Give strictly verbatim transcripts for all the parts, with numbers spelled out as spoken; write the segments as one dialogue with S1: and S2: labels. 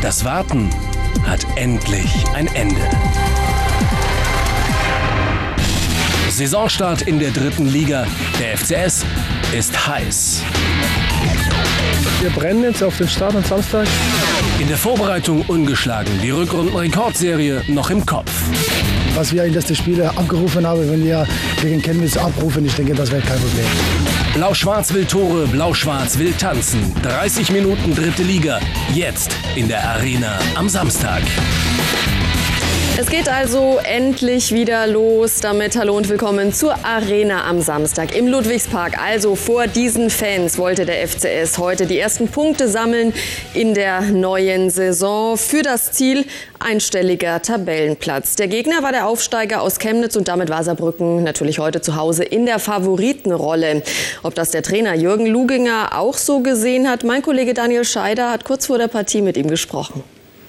S1: Das Warten hat endlich ein Ende. Saisonstart in der dritten Liga. Der F C S ist heiß.
S2: Wir brennen jetzt auf den Start am Samstag.
S1: In der Vorbereitung ungeschlagen. Die Rückrundenrekordserie noch im Kopf.
S3: Was wir in letzten Spiele abgerufen haben, wenn wir gegen Chemnitz abrufen, ich denke, das wäre kein Problem.
S1: Blau-Schwarz will Tore, Blau-Schwarz will tanzen. dreißig Minuten dritte Liga. Jetzt in der Arena am Samstag.
S4: Es geht also endlich wieder los. Damit hallo und willkommen zur Arena am Samstag im Ludwigspark. Also vor diesen Fans wollte der F C S heute die ersten Punkte sammeln in der neuen Saison für das Ziel einstelliger Tabellenplatz. Der Gegner war der Aufsteiger aus Chemnitz und damit war Saarbrücken natürlich heute zu Hause in der Favoritenrolle. Ob das der Trainer Jürgen Luginger auch so gesehen hat, mein Kollege Daniel Scheider hat kurz vor der Partie mit ihm gesprochen.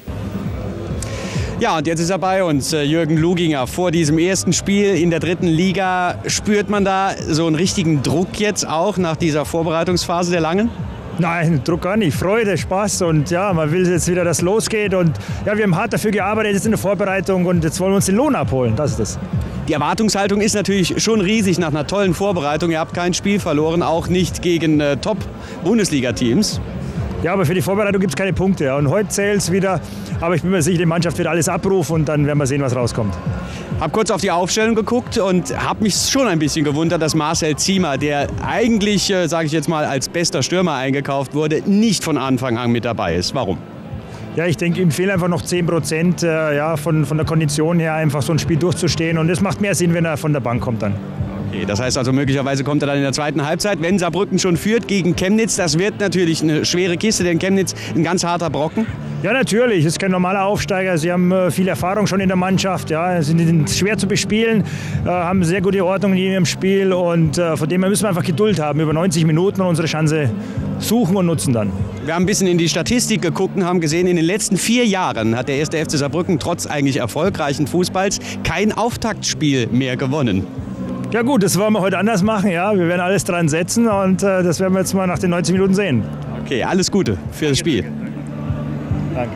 S5: Ja, und jetzt ist er bei uns, Jürgen Luginger. Vor diesem ersten Spiel in der dritten Liga, spürt man da so einen richtigen Druck jetzt auch nach dieser Vorbereitungsphase der langen?
S6: Nein, Druck gar nicht. Freude, Spaß und ja, man will jetzt wieder, dass es losgeht. Und ja, wir haben hart dafür gearbeitet jetzt in der Vorbereitung und jetzt wollen wir uns den Lohn abholen. Das ist das.
S5: Die Erwartungshaltung ist natürlich schon riesig nach einer tollen Vorbereitung. Ihr habt kein Spiel verloren, auch nicht gegen äh, Top-Bundesliga-Teams.
S6: Ja, aber für die Vorbereitung gibt es keine Punkte. Ja. Und heute zählt es wieder. Aber ich bin mir sicher, die Mannschaft wird alles abrufen und dann werden wir sehen, was rauskommt.
S5: Hab kurz auf die Aufstellung geguckt und habe mich schon ein bisschen gewundert, dass Marcel Ziemer, der eigentlich, äh, sage ich jetzt mal, als bester Stürmer eingekauft wurde, nicht von Anfang an mit dabei ist. Warum?
S6: Ja, ich denke, ihm fehlen einfach noch zehn Prozent äh, ja, von, von der Kondition her, einfach so ein Spiel durchzustehen. Und es macht mehr Sinn, wenn er von der Bank kommt dann.
S5: Okay, das heißt also, möglicherweise kommt er dann in der zweiten Halbzeit, wenn Saarbrücken schon führt gegen Chemnitz. Das wird natürlich eine schwere Kiste, denn Chemnitz ein ganz harter Brocken.
S6: Ja, natürlich. Es ist kein normaler Aufsteiger. Sie haben äh, viel Erfahrung schon in der Mannschaft. Ja. Sie sind schwer zu bespielen, äh, haben sehr gute Ordnung in ihrem Spiel. Und äh, von dem her müssen wir einfach Geduld haben, über neunzig Minuten und unsere Chance suchen und nutzen dann.
S5: Wir haben ein bisschen in die Statistik geguckt und haben gesehen, in den letzten vier Jahren hat der erste F C Saarbrücken trotz eigentlich erfolgreichen Fußballs kein Auftaktspiel mehr gewonnen.
S6: Ja gut, das wollen wir heute anders machen. Ja. Wir werden alles dran setzen und äh, das werden wir jetzt mal nach den neunzig Minuten sehen.
S5: Okay, alles Gute für das Spiel.
S6: Danke.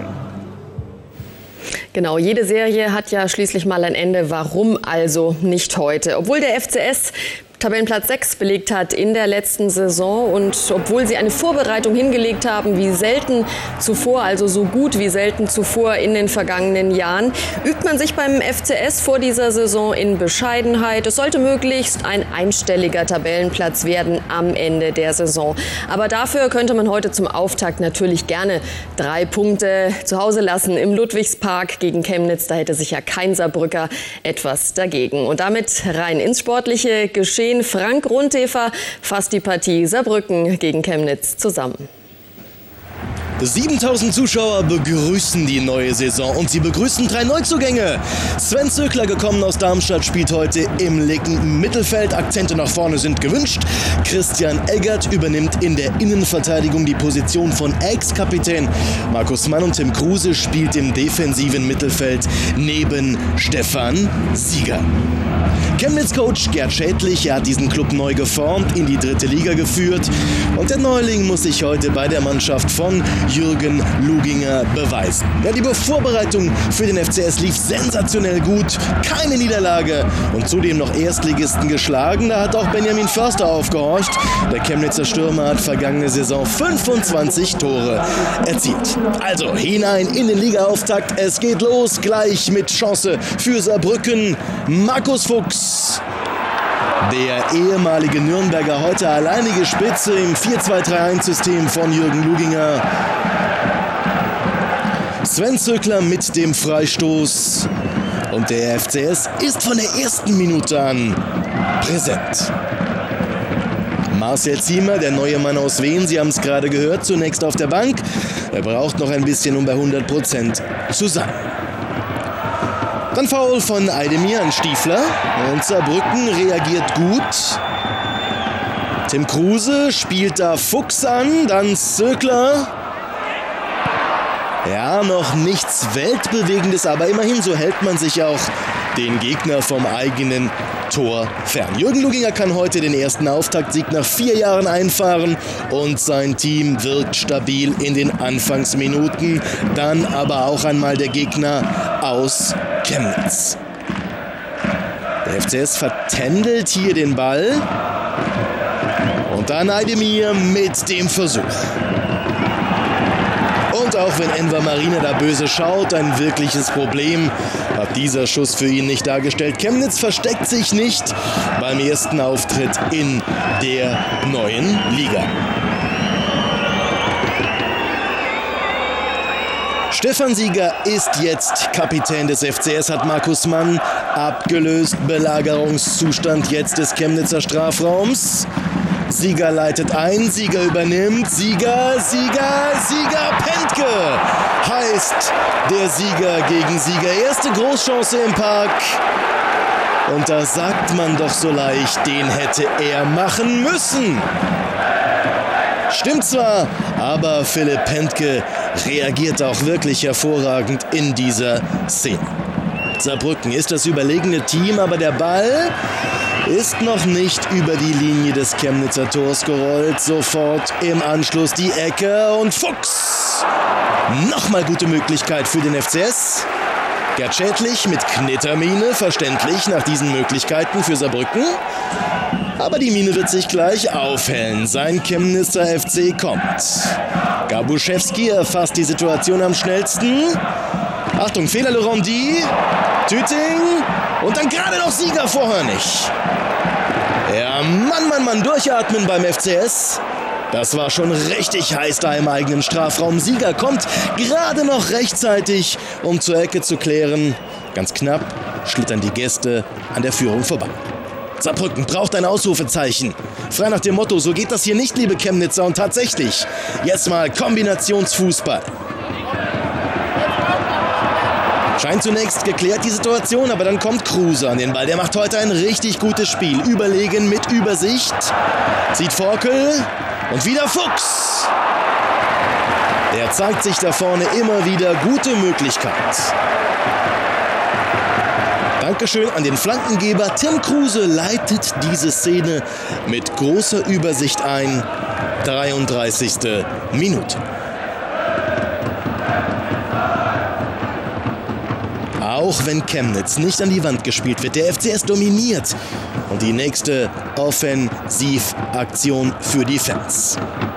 S4: Genau, jede Serie hat ja schließlich mal ein Ende. Warum also nicht heute? Obwohl der F C S Tabellenplatz sechs belegt hat in der letzten Saison und obwohl sie eine Vorbereitung hingelegt haben wie selten zuvor, also so gut wie selten zuvor in den vergangenen Jahren, übt man sich beim F C S vor dieser Saison in Bescheidenheit. Es sollte möglichst ein einstelliger Tabellenplatz werden am Ende der Saison. Aber dafür könnte man heute zum Auftakt natürlich gerne drei Punkte zu Hause lassen im Ludwigspark gegen Chemnitz. Da hätte sich ja kein Saarbrücker etwas dagegen. Und damit rein ins sportliche Geschehen. Frank Rundtefer fasst die Partie Saarbrücken gegen Chemnitz zusammen.
S7: siebentausend Zuschauer begrüßen die neue Saison und sie begrüßen drei Neuzugänge. Sven Zöckler, gekommen aus Darmstadt, spielt heute im linken Mittelfeld. Akzente nach vorne sind gewünscht. Christian Eggert übernimmt in der Innenverteidigung die Position von Ex-Kapitän Markus Mann und Tim Kruse spielt im defensiven Mittelfeld neben Stefan Sieger. Chemnitz-Coach Gerd Schädlich, er hat diesen Club neu geformt, in die dritte Liga geführt und der Neuling muss sich heute bei der Mannschaft von Jürgen Luginger beweisen. Ja, die Vorbereitung für den F C S lief sensationell gut, keine Niederlage und zudem noch Erstligisten geschlagen. Da hat auch Benjamin Förster aufgehorcht. Der Chemnitzer Stürmer hat vergangene Saison fünfundzwanzig Tore erzielt. Also hinein in den Ligaauftakt. Es geht los, gleich mit Chance für Saarbrücken. Markus Fuchs, der ehemalige Nürnberger, heute alleinige Spitze im vier zwei drei eins System von Jürgen Luginger. Sven Zöckler mit dem Freistoß. Und der F C S ist von der ersten Minute an präsent. Marcel Ziemer, der neue Mann aus Wien, Sie haben es gerade gehört, zunächst auf der Bank. Er braucht noch ein bisschen, um bei hundert Prozent zu sein. Dann Foul von Eidemir an Stiefler und Saarbrücken reagiert gut. Tim Kruse spielt da Fuchs an, dann Zöckler. Ja, noch nichts Weltbewegendes, aber immerhin, so hält man sich auch den Gegner vom eigenen Tor fern. Jürgen Luginger kann heute den ersten Auftaktsieg nach vier Jahren einfahren und sein Team wirkt stabil in den Anfangsminuten. Dann aber auch einmal der Gegner aus Chemnitz. Der F C S vertändelt hier den Ball. Und dann Aydemir mit dem Versuch. Und auch wenn Enver Marina da böse schaut, ein wirkliches Problem hat dieser Schuss für ihn nicht dargestellt. Chemnitz versteckt sich nicht beim ersten Auftritt in der neuen Liga. Stefan Sieger ist jetzt Kapitän des F C S, hat Markus Mann abgelöst. Belagerungszustand jetzt des Chemnitzer Strafraums. Sieger leitet ein, Sieger übernimmt, Sieger, Sieger, Sieger, Pentke heißt der Sieger gegen Sieger. Erste Großchance im Park. Und da sagt man doch so leicht, den hätte er machen müssen. Stimmt zwar, aber Philipp Pentke reagiert auch wirklich hervorragend in dieser Szene. Saarbrücken ist das überlegene Team, aber der Ball ist noch nicht über die Linie des Chemnitzer Tors gerollt. Sofort im Anschluss die Ecke und Fuchs. Nochmal gute Möglichkeit für den F C S. Gerd Schädlich mit Knittermine, verständlich nach diesen Möglichkeiten für Saarbrücken. Aber die Mine wird sich gleich aufhellen. Sein Chemnitzer F C kommt. Gabuszewski erfasst die Situation am schnellsten. Achtung, Fehler Lerondi. Tüting. Und dann gerade noch Sieger vor Hörnig. Ja, Mann, Mann, Mann, durchatmen beim F C S. Das war schon richtig heiß da im eigenen Strafraum. Sieger kommt gerade noch rechtzeitig, um zur Ecke zu klären. Ganz knapp schlittern die Gäste an der Führung vorbei. Saarbrücken braucht ein Ausrufezeichen. Frei nach dem Motto, so geht das hier nicht, liebe Chemnitzer. Und tatsächlich, jetzt mal Kombinationsfußball. Scheint zunächst geklärt die Situation, aber dann kommt Kruse an den Ball. Der macht heute ein richtig gutes Spiel. Überlegen mit Übersicht. Sieht Forkel und wieder Fuchs. Der zeigt sich da vorne immer wieder. Gute Möglichkeit. Dankeschön an den Flankengeber. Tim Kruse leitet diese Szene mit großer Übersicht ein. dreiunddreißigste Minute. Auch wenn Chemnitz nicht an die Wand gespielt wird, der F C S dominiert. Und die nächste Offensivaktion für die Fans.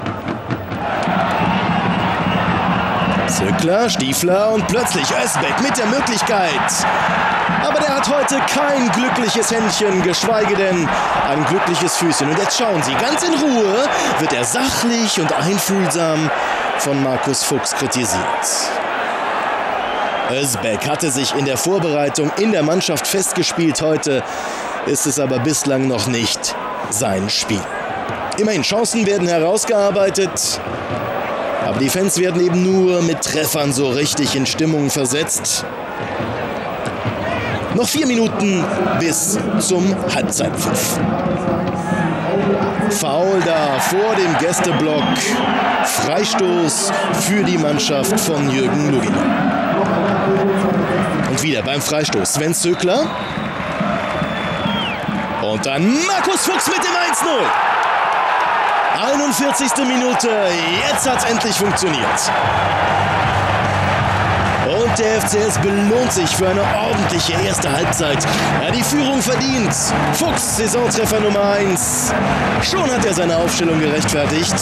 S7: Zöckler, Stiefler und plötzlich Özbek mit der Möglichkeit. Aber der hat heute kein glückliches Händchen, geschweige denn ein glückliches Füßchen. Und jetzt schauen Sie, ganz in Ruhe wird er sachlich und einfühlsam von Markus Fuchs kritisiert. Özbek hatte sich in der Vorbereitung in der Mannschaft festgespielt. Heute ist es aber bislang noch nicht sein Spiel. Immerhin, Chancen werden herausgearbeitet. Aber die Fans werden eben nur mit Treffern so richtig in Stimmung versetzt. Noch vier Minuten bis zum Halbzeitpfiff. Foul da vor dem Gästeblock. Freistoß für die Mannschaft von Jürgen Luginger. Und wieder beim Freistoß Sven Zöckler. Und dann Markus Fuchs mit dem eins null. einundvierzigste Minute. Jetzt hat es endlich funktioniert. Und der F C S belohnt sich für eine ordentliche erste Halbzeit. Er hat die Führung verdient. Fuchs, Saisontreffer Nummer eins. Schon hat er seine Aufstellung gerechtfertigt.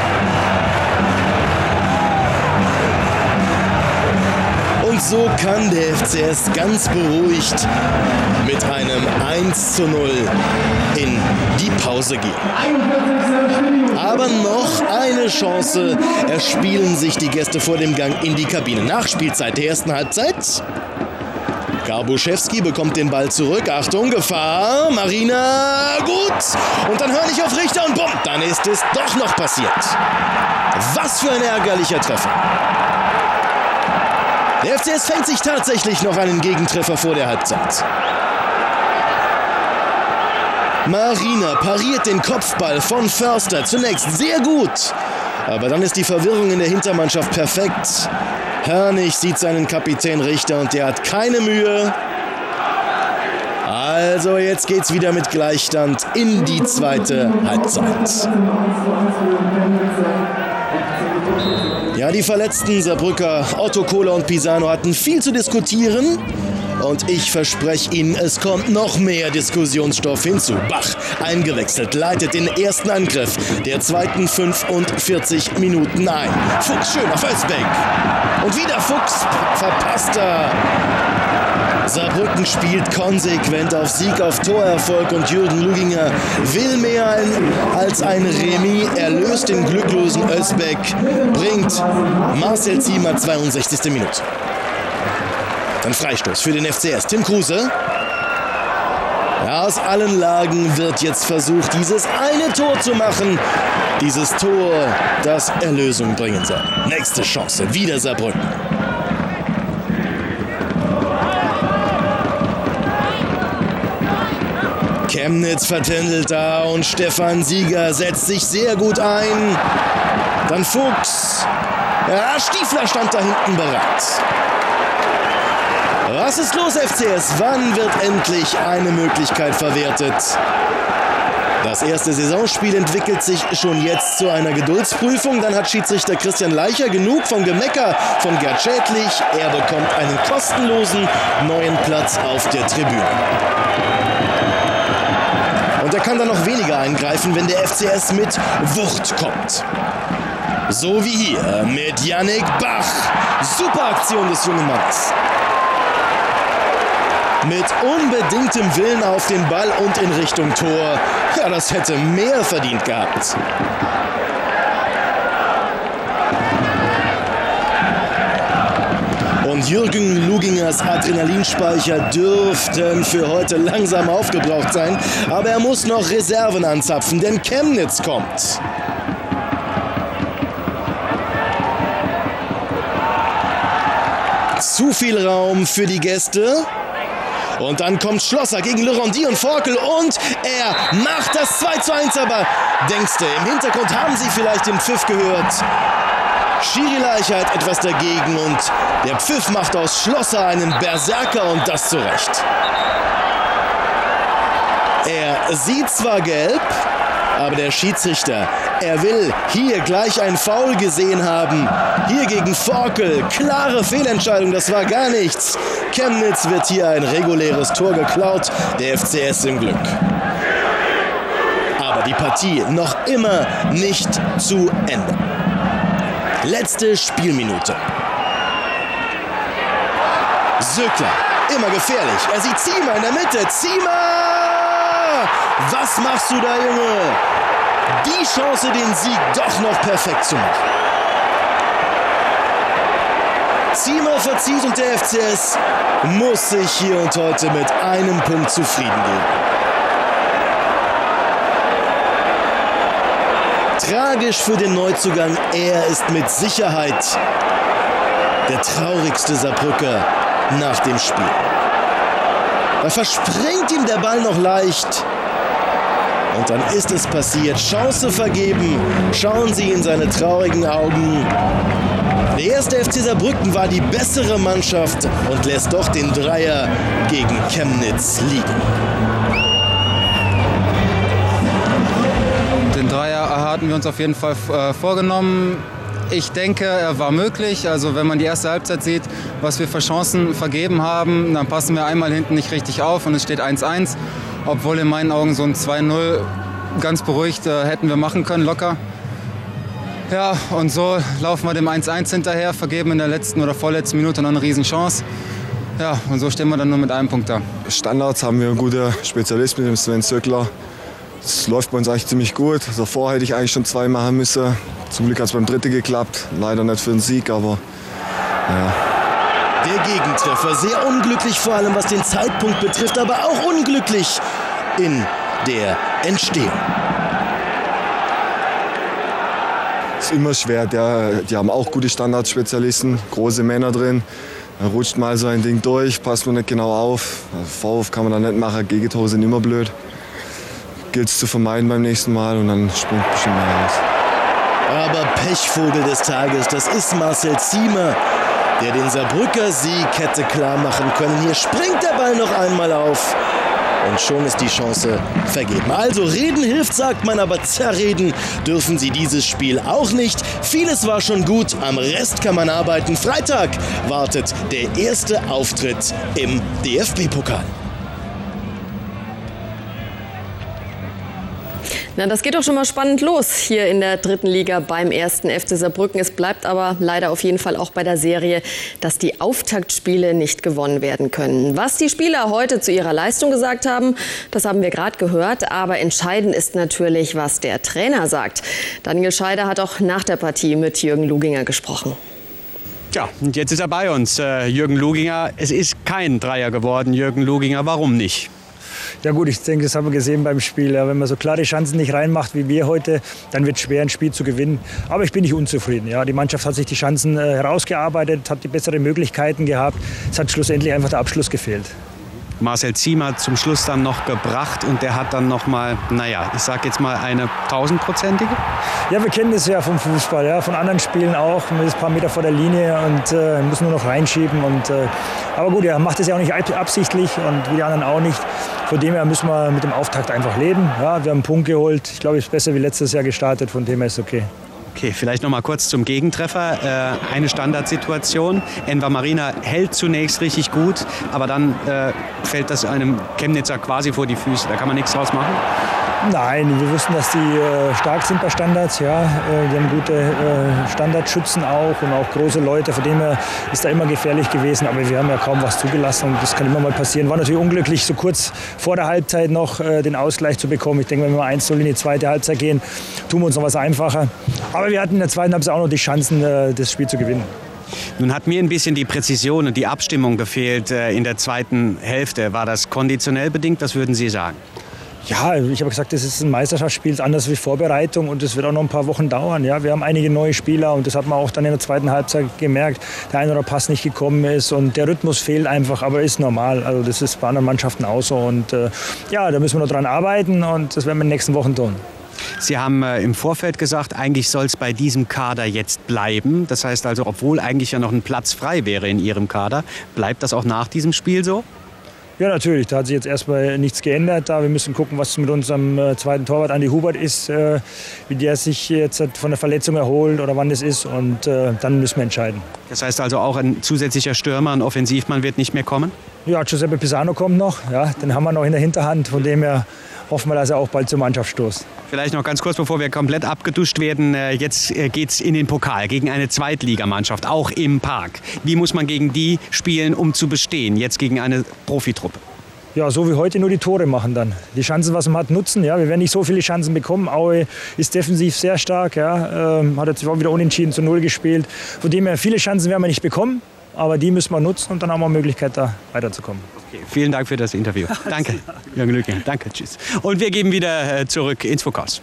S7: Und so kann der F C S ganz beruhigt mit einem eins zu null in die Pause gehen. Aber noch eine Chance erspielen sich die Gäste vor dem Gang in die Kabine. Nachspielzeit der ersten Halbzeit. Gabuszewski bekommt den Ball zurück. Achtung, Gefahr. Marina, gut. Und dann Hörnig auf Richter und bumm, dann ist es doch noch passiert. Was für ein ärgerlicher Treffer. Der F C S fängt sich tatsächlich noch einen Gegentreffer vor der Halbzeit. Marina pariert den Kopfball von Förster zunächst sehr gut. Aber dann ist die Verwirrung in der Hintermannschaft perfekt. Hörnig sieht seinen Kapitän Richter und der hat keine Mühe, Also jetzt geht's wieder mit Gleichstand in die zweite Halbzeit. Ja, die verletzten Saarbrücker Otto Kohler und Pisano hatten viel zu diskutieren. Und ich verspreche Ihnen, es kommt noch mehr Diskussionsstoff hinzu. Bach, eingewechselt, leitet den ersten Angriff der zweiten fünfundvierzig Minuten ein. Fuchs schön auf Özbek. Und wieder Fuchs, verpasster. Saarbrücken spielt konsequent auf Sieg, auf Torerfolg und Jürgen Luginger will mehr ein, als ein Remis. Er löst den glücklosen Özbek, bringt Marcel Ziemer, zweiundsechzigste Minute. Dann Freistoß für den F C S. Tim Kruse. Ja, aus allen Lagen wird jetzt versucht, dieses eine Tor zu machen. Dieses Tor, das Erlösung bringen soll. Nächste Chance, wieder Saarbrücken. Chemnitz vertändelt da und Stefan Sieger setzt sich sehr gut ein. Dann Fuchs. Ja, Stiefler stand da hinten bereit. Was ist los, F C S? Wann wird endlich eine Möglichkeit verwertet? Das erste Saisonspiel entwickelt sich schon jetzt zu einer Geduldsprüfung. Dann hat Schiedsrichter Christian Leicher genug vom Gemecker von Gerd Schädlich. Er bekommt einen kostenlosen neuen Platz auf der Tribüne. Und er kann dann noch weniger eingreifen, wenn der F C S mit Wucht kommt. So wie hier mit Yannick Bach. Super Aktion des jungen Mannes. Mit unbedingtem Willen auf den Ball und in Richtung Tor. Ja, das hätte mehr verdient gehabt. Und Jürgen Lugingers Adrenalinspeicher dürften für heute langsam aufgebraucht sein. Aber er muss noch Reserven anzapfen, denn Chemnitz kommt. Zu viel Raum für die Gäste. Und dann kommt Schlosser gegen Lerondi und Forkel und er macht das zwei zu eins. Aber denkst du, im Hintergrund haben sie vielleicht den Pfiff gehört. Schiri Leicher hat etwas dagegen und der Pfiff macht aus Schlosser einen Berserker und das zu Recht. Er sieht zwar gelb, aber der Schiedsrichter, er will hier gleich ein Foul gesehen haben. Hier gegen Forkel, klare Fehlentscheidung, das war gar nichts. Chemnitz wird hier ein reguläres Tor geklaut, der F C S im Glück. Aber die Partie noch immer nicht zu Ende. Letzte Spielminute. Söckler, immer gefährlich. Er sieht Ziemer in der Mitte. Ziemer! Was machst du da, Junge? Die Chance, den Sieg doch noch perfekt zu machen. Ziemer verzieht und der F C S muss sich hier und heute mit einem Punkt zufrieden geben. Tragisch für den Neuzugang, er ist mit Sicherheit der traurigste Saarbrücker nach dem Spiel. Da verspringt ihm der Ball noch leicht. Und dann ist es passiert. Chance vergeben. Schauen Sie in seine traurigen Augen. Der erste F C Saarbrücken war die bessere Mannschaft und lässt doch den Dreier gegen Chemnitz liegen.
S8: Den Dreier hatten wir uns auf jeden Fall äh, vorgenommen. Ich denke, er war möglich. Also wenn man die erste Halbzeit sieht, was wir für Chancen vergeben haben, dann passen wir einmal hinten nicht richtig auf und es steht eins eins. Obwohl in meinen Augen so ein zwei null ganz beruhigt äh, hätten wir machen können, locker. Ja, und so laufen wir dem eins eins hinterher, vergeben in der letzten oder vorletzten Minute noch eine Riesenchance. Ja, und so stehen wir dann nur mit einem Punkt da.
S9: Standards haben wir einen guten Spezialist mit dem Sven Söckler. Das läuft bei uns eigentlich ziemlich gut. Davor hätte ich eigentlich schon zwei machen müssen. Zum Glück hat es beim dritten geklappt. Leider nicht für den Sieg, aber ja.
S7: Der Gegentreffer, sehr unglücklich, vor allem was den Zeitpunkt betrifft, aber auch unglücklich in der Entstehung.
S9: Es ist immer schwer, der, die haben auch gute Standardspezialisten, große Männer drin. Da rutscht mal so ein Ding durch, passt man nicht genau auf. Vorwurf kann man da nicht machen, Gegentore sind immer blöd. Gilt es zu vermeiden beim nächsten Mal und dann springt bestimmt mehr raus.
S7: Aber Pechvogel des Tages, das ist Marcel Ziemer, der den Saarbrücker Sieg hätte klar machen können. Hier springt der Ball noch einmal auf. und schon ist die Chance vergeben. Also reden hilft, sagt man, aber zerreden dürfen sie dieses Spiel auch nicht. Vieles war schon gut, am Rest kann man arbeiten. Freitag wartet der erste Auftritt im D F B-Pokal.
S4: Na, das geht doch schon mal spannend los hier in der dritten Liga beim ersten F C Saarbrücken. Es bleibt aber leider auf jeden Fall auch bei der Serie, dass die Auftaktspiele nicht gewonnen werden können. Was die Spieler heute zu ihrer Leistung gesagt haben, das haben wir gerade gehört. Aber entscheidend ist natürlich, was der Trainer sagt. Daniel Scheider hat auch nach der Partie mit Jürgen Luginger gesprochen.
S5: Ja, und jetzt ist er bei uns, äh, Jürgen Luginger. Es ist kein Dreier geworden, Jürgen Luginger. Warum nicht?
S6: Ja gut, ich denke, das haben wir gesehen beim Spiel. Ja, wenn man so klare Chancen nicht reinmacht wie wir heute, dann wird es schwer, ein Spiel zu gewinnen. Aber ich bin nicht unzufrieden. Ja. Die Mannschaft hat sich die Chancen äh, herausgearbeitet, hat die besseren Möglichkeiten gehabt. Es hat schlussendlich einfach der Abschluss gefehlt.
S5: Marcel Ziemer zum Schluss dann noch gebracht und der hat dann noch mal, naja, ich sag jetzt mal eine tausendprozentige.
S6: Ja, wir kennen das ja vom Fußball, ja, von anderen Spielen auch. Man ist ein paar Meter vor der Linie und äh, muss nur noch reinschieben. Und, äh, aber gut, er macht es ja auch nicht absichtlich und wie die anderen auch nicht. Von dem her müssen wir mit dem Auftakt einfach leben. Ja, wir haben einen Punkt geholt. Ich glaube, es ist besser wie letztes Jahr gestartet. Von dem her ist es okay.
S5: Okay, vielleicht noch mal kurz zum Gegentreffer. Äh, eine Standardsituation. Enver Marina hält zunächst richtig gut, aber dann äh, fällt das einem Chemnitzer quasi vor die Füße. Da kann man nichts draus machen.
S6: Nein, wir wussten, dass die äh, stark sind bei Standards. Ja. Äh, die haben gute äh, Standardschützen auch und auch große Leute. Von dem her ist da immer gefährlich gewesen. Aber wir haben ja kaum was zugelassen und das kann immer mal passieren. War natürlich unglücklich, so kurz vor der Halbzeit noch äh, den Ausgleich zu bekommen. Ich denke, wenn wir eins null in die zweite Halbzeit gehen, tun wir uns noch was einfacher. Aber wir hatten in der zweiten Halbzeit auch noch die Chancen, äh, das Spiel zu gewinnen.
S5: Nun hat mir ein bisschen die Präzision und die Abstimmung gefehlt äh, in der zweiten Hälfte. War das konditionell bedingt? Was würden Sie sagen?
S6: Ja, ich habe gesagt, das ist ein Meisterschaftsspiel, anders wie Vorbereitung und es wird auch noch ein paar Wochen dauern. Ja, wir haben einige neue Spieler und das hat man auch dann in der zweiten Halbzeit gemerkt. Der ein oder andere Pass nicht gekommen ist und der Rhythmus fehlt einfach, aber ist normal. Also das ist bei anderen Mannschaften auch so und äh, ja, da müssen wir noch dran arbeiten und das werden wir in den nächsten Wochen tun.
S5: Sie haben äh, im Vorfeld gesagt, eigentlich soll es bei diesem Kader jetzt bleiben. Das heißt also, obwohl eigentlich ja noch ein Platz frei wäre in Ihrem Kader, bleibt das auch nach diesem Spiel so?
S6: Ja, natürlich. Da hat sich jetzt erstmal nichts geändert. Da wir müssen gucken, was mit unserem äh, zweiten Torwart Andi Hubert ist, äh, wie der sich jetzt von der Verletzung erholt oder wann das ist. Und äh, dann müssen wir entscheiden.
S5: Das heißt also auch ein zusätzlicher Stürmer, ein Offensivmann wird nicht mehr kommen?
S6: Ja, Giuseppe Pisano kommt noch. Ja, den haben wir noch in der Hinterhand. Von dem her hoffen wir, dass er auch bald zur Mannschaft stoßt.
S5: Vielleicht noch ganz kurz, bevor wir komplett abgeduscht werden. Jetzt geht's in den Pokal gegen eine Zweitligamannschaft, auch im Park. Wie muss man gegen die spielen, um zu bestehen, jetzt gegen eine Profitruppe?
S6: Ja, so wie heute nur die Tore machen dann. Die Chancen, was man hat, nutzen. Ja, wir werden nicht so viele Chancen bekommen. Aue ist defensiv sehr stark. Ja, ähm, hat jetzt auch wieder unentschieden zu Null gespielt. Von dem her, viele Chancen werden wir nicht bekommen. Aber die müssen wir nutzen und dann haben wir eine Möglichkeit, da weiterzukommen.
S5: Okay, vielen Dank für das Interview. Danke, Jürgen Lüge. Danke, tschüss. Und wir gehen wieder zurück ins Fokus.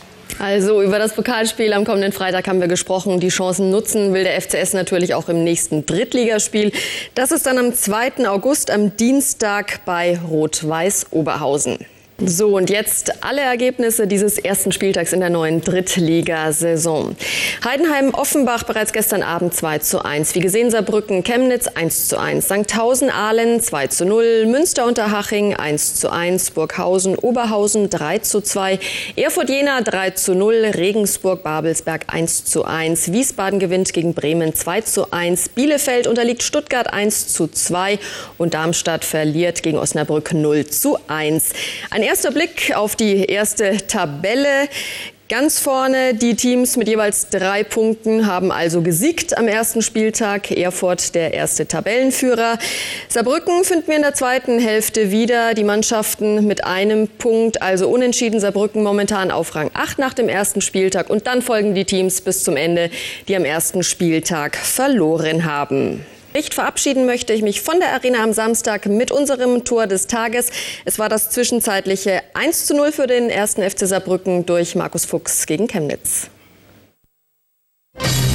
S4: Also über das Pokalspiel am kommenden Freitag haben wir gesprochen. Die Chancen nutzen will der F C S natürlich auch im nächsten Drittligaspiel. Das ist dann am zweiten August, am Dienstag bei Rot-Weiß Oberhausen. So, und jetzt alle Ergebnisse dieses ersten Spieltags in der neuen Drittligasaison. Heidenheim-Offenbach bereits gestern Abend zwei zu eins. Wie gesehen Saarbrücken-Chemnitz eins zu eins. Sandhausen-Ahlen zwei zu null. Münster-Unterhaching eins zu eins. Burghausen-Oberhausen drei zu zwei. Erfurt-Jena drei zu null. Regensburg-Babelsberg eins zu eins. Wiesbaden gewinnt gegen Bremen zwei zu eins. Bielefeld unterliegt Stuttgart eins zu zwei. Und Darmstadt verliert gegen Osnabrück null zu eins. Ein erster Blick auf die erste Tabelle. Ganz vorne die Teams mit jeweils drei Punkten haben also gesiegt am ersten Spieltag. Erfurt der erste Tabellenführer. Saarbrücken finden wir in der zweiten Hälfte wieder. Die Mannschaften mit einem Punkt, also unentschieden. Saarbrücken momentan auf Rang acht nach dem ersten Spieltag. Und dann folgen die Teams bis zum Ende, die am ersten Spieltag verloren haben. Verabschieden möchte ich mich von der Arena am Samstag mit unserem Tor des Tages. Es war das zwischenzeitliche eins zu null für den ersten F C Saarbrücken durch Markus Fuchs gegen Chemnitz.